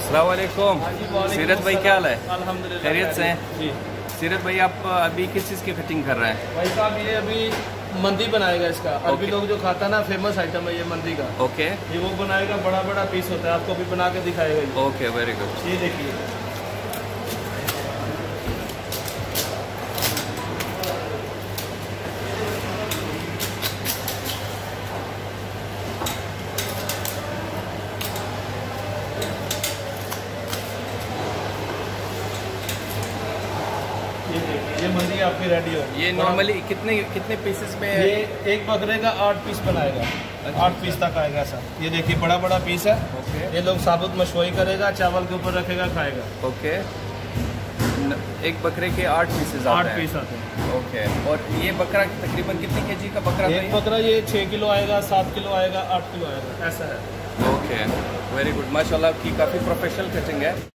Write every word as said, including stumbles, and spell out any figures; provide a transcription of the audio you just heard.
अस्सलाम वालेकुम। सीरत भाई क्या हाल है? अल्हम्दुलिल्लाह खैरियत से हैं? जी। सीरत भाई आप अभी किस चीज़ की फिटिंग कर रहे हैं? भाई साहब ये अभी मंदी बनाएगा इसका। अरबी लोग जो खाता है ना, फेमस आइटम है ये मंदी का। ओके ये वो बनाएगा, बड़ा बड़ा पीस होता है, आपको भी बना के दिखाएगा ये। Okay very good. ये देखिए, ये देखिए, ये मंदी आपकी रेडी होगी। ये नॉर्मली कितने कितने पीसेस में है? ये एक बकरे का आठ पीस बनाएगा, आठ पीस तक आएगा ऐसा। ये देखिए बड़ा बड़ा पीस है। ओके ये लोग साबुत मशवई करेगा, चावल के ऊपर रखेगा, खाएगा। ओके न- एक बकरे के आठ पीसेस आठ आते हैं। पीस आते हैं। ओके और ये बकरा तकरीबन कितने केजी का बकरा था एक ये? बकरा ये छः किलो आएगा, सात किलो आएगा, आठ किलो आएगा, ऐसा है। ओके वेरी गुड माशाल्लाह, आपकी काफ़ी प्रोफेशनल कटिंग है।